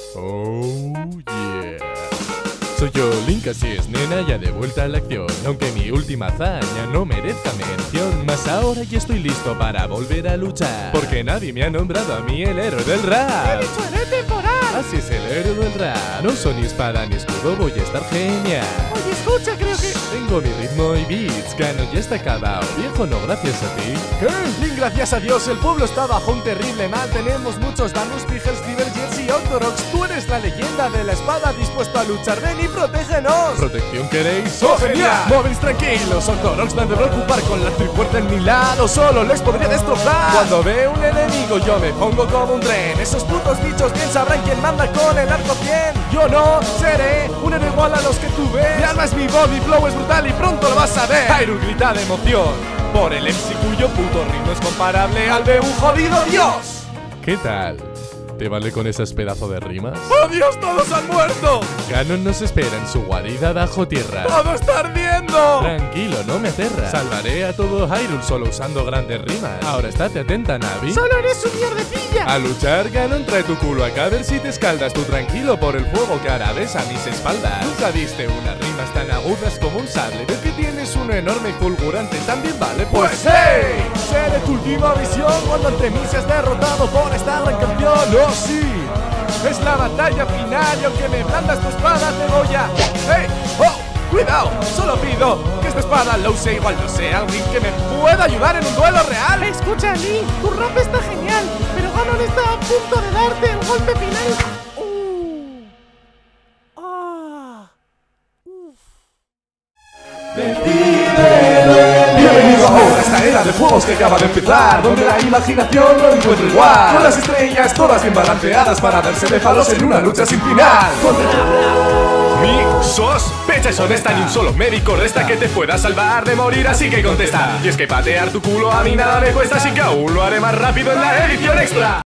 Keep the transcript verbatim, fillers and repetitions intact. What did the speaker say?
Oh yeah. Soy yo, Link, así es, nena, ya de vuelta a la acción. Aunque mi última hazaña no merezca mención, más ahora ya estoy listo para volver a luchar. Porque nadie me ha nombrado a mí el héroe del rap. ¡He dicho héroe temporal! Así es, el héroe del rap. No soy ni espada ni escudo, voy a estar genial. Oye, escucha, creo que... Tengo mi ritmo y beats, Ganon ya está acabado. Viejo, no, gracias a ti. ¿Qué? Link, gracias a Dios, el pueblo está bajo un terrible mal. Tenemos muchos danos, Pigels, Divergers y Octoroks. Tú eres la leyenda de la espada, dispuesto a luchar. Ven y protégenos. ¿Protección queréis? ¡Oh, genial! Móviles tranquilos, Octoroks no han de preocupar con la trifuerza en mi lado. Solo les podría destrozar. Cuando veo un enemigo yo me pongo como un tren. Esos putos bichos bien sabrán quién manda con el arco cien. Yo no seré un héroe igual a los que tú ves. Mi alma es mi voz, mi flow es brutal y pronto lo vas a ver. Hyrule grita de emoción por el M C cuyo puto ritmo es comparable al de un jodido dios. ¿Qué tal? ¿Te vale con esas pedazos de rimas? ¡Oh Dios, todos han muerto! Ganon nos espera en su guarida bajo tierra. ¡Todo está ardiendo! Tranquilo, no me aterra. Salvaré a todo Hyrule solo usando grandes rimas. Ahora estate atenta, Navi. ¡Solo eres un mierdecilla! A luchar, Ganon, trae tu culo acá a ver si te escaldas. Tú tranquilo por el fuego que ahora ves a mis espaldas. Nunca viste unas rimas tan agudas como un sable. Ves que tienes uno enorme y fulgurante, también vale. Pues hey, seré tu última visión cuando ante mí seas derrotado por esta gran campeón. ¡Oh sí! Es la batalla final y aunque me blandas tu espada te voy a... ¡Hey! ¡Oh! ¡Cuidado! Solo pido que esta espada la use igual no sé alguien que me pueda ayudar en un duelo real. Escucha, Lee, tu rap está genial, pero Ganon está a punto de darte el golpe final. Uh. Ah. Uf. Bienvenido ahora a esta era de juegos que acaba de empezar, donde la imaginación no encuentra igual, con las estrellas todas bien balanceadas para darse de palos en una lucha sin final. Mi sospecha es honesta, ni un solo médico resta que te pueda salvar de morir, así que contesta. Y es que patear tu culo a mí nada me cuesta, así que aún lo haré más rápido en la edición extra.